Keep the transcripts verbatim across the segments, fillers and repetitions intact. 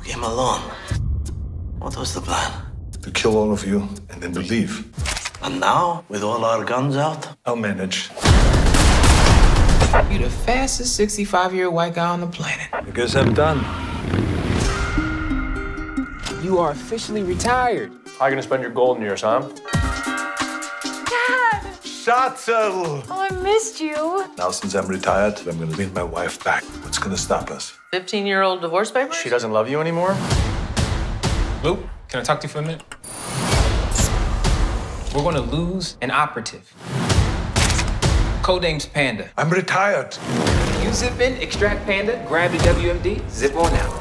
came along. What was the plan? To kill all of you and then to leave. And now, with all our guns out? I'll manage. You're the fastest sixty-five-year-old white guy on the planet. I guess I'm done. You are officially retired. How are you gonna spend your golden years, huh? Dad! Schatzel! Oh, I missed you. Now, since I'm retired, I'm gonna win my wife back. What's gonna stop us? fifteen-year-old divorce papers? She doesn't love you anymore? Luke, can I talk to you for a minute? We're gonna lose an operative. Codename's Panda. I'm retired. You zip in, extract Panda, grab the W M D, zip on out.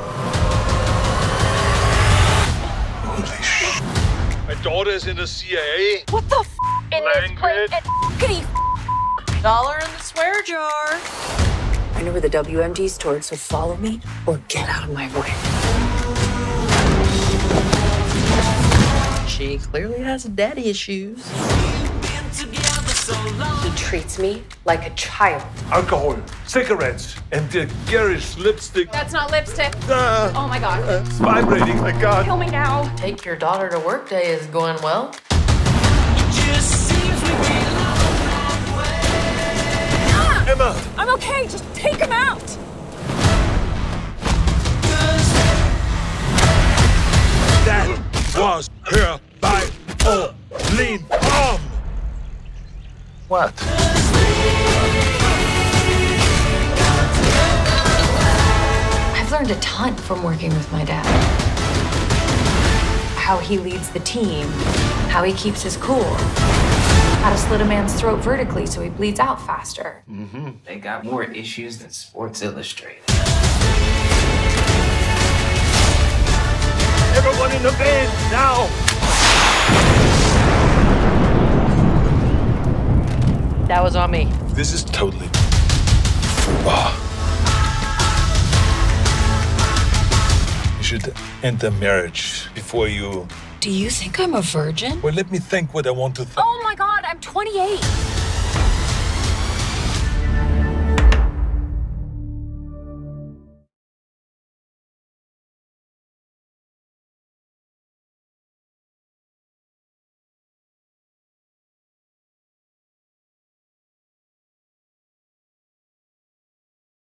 Holy sh! My daughter is in the C I A. What the f in this place? And f***ity Dollar in the swear jar. I know where the W M D's stored, so follow me or get out of my way. She clearly has daddy issues. He treats me like a child. Alcohol, cigarettes, and the garish lipstick. That's not lipstick. Uh, Oh my god. It's vibrating, my God. Kill me now. Take your daughter to work day is going well. Emma! I'm okay. Just take him out. That was her by all lean arm. What? I've learned a ton from working with my dad. How he leads the team, how he keeps his cool, how to slit a man's throat vertically so he bleeds out faster. Mm-hmm. They got more issues than Sports Illustrated. Everyone in the van now. That was on me. This is totally FUBAR. You should end the marriage before you... Do you think I'm a virgin? Well, let me think what I want to think. Oh my god, I'm twenty-eight.